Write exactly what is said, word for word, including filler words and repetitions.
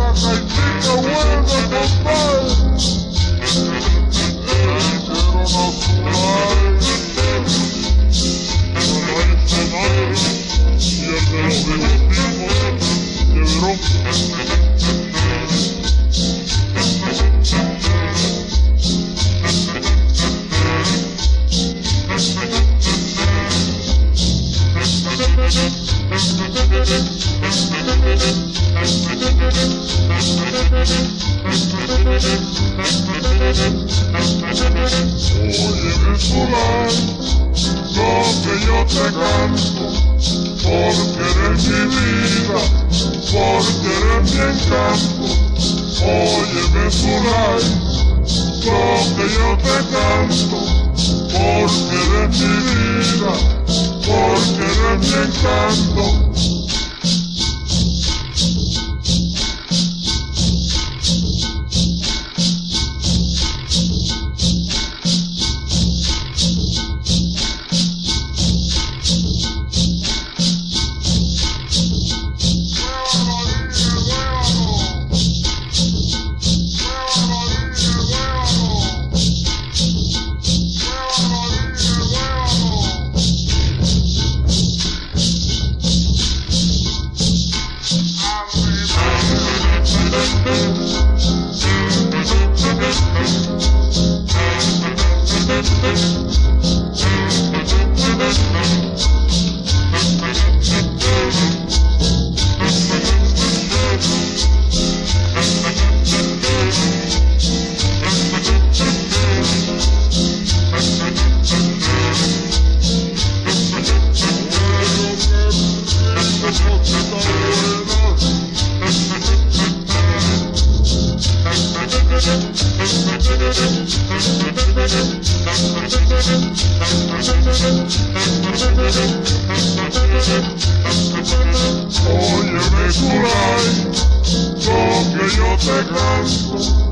caipita buena, compadre. Pero natural. Para este nadie y el de los bigotipos de Verón. Óyeme solar, lo que yo te canto, porque eres mi vida, porque eres mi encanto. Óyeme solar, lo que yo te canto, porque eres mi vida, porque eres mi encanto. Óyeme, Zulay, lo que yo te canto.